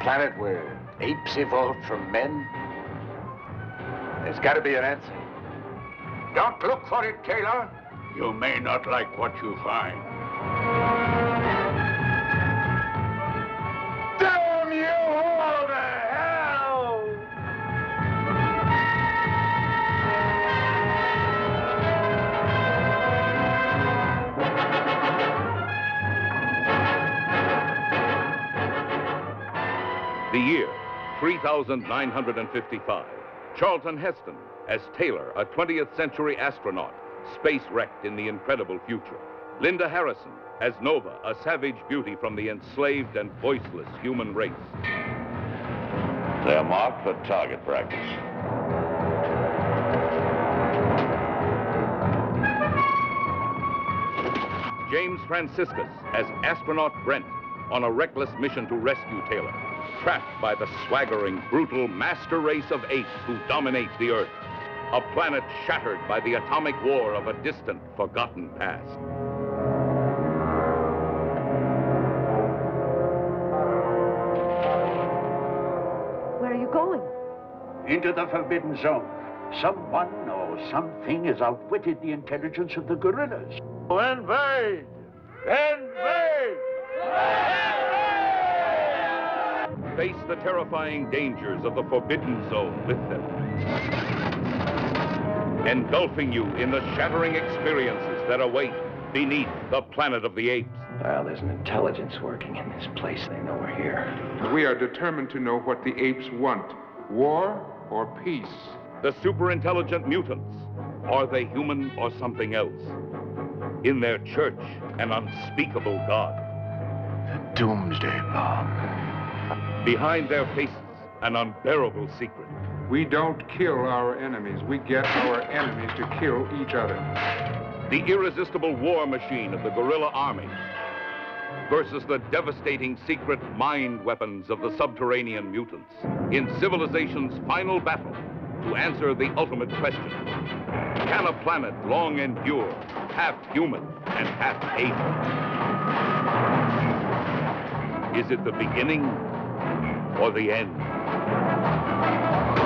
planet where apes evolved from men? There's got to be an answer. Don't look for it, Taylor. You may not like what you find. Damn you all to hell! The year, 3955. Charlton Heston as Taylor, a 20th century astronaut, space-wrecked in the incredible future. Linda Harrison as Nova, a savage beauty from the enslaved and voiceless human race. They're marked for target practice. James Franciscus as astronaut Brent on a reckless mission to rescue Taylor, trapped by the swaggering, brutal master race of apes who dominate the Earth. A planet shattered by the atomic war of a distant, forgotten past. Where are you going? Into the Forbidden Zone. Someone or something has outwitted the intelligence of the gorillas. Invade! Invade! Face the terrifying dangers of the Forbidden Zone with them. Engulfing you in the shattering experiences that await beneath the planet of the apes. Well, there's an intelligence working in this place. They know we're here. We are determined to know what the apes want, war or peace. The superintelligent mutants. Are they human or something else? In their church, an unspeakable god. The Doomsday Bomb. Behind their faces, an unbearable secret. We don't kill our enemies. We get our enemies to kill each other. The irresistible war machine of the guerrilla army versus the devastating secret mind weapons of the subterranean mutants in civilization's final battle to answer the ultimate question. Can a planet long endure, half human and half ape? Is it the beginning or the end?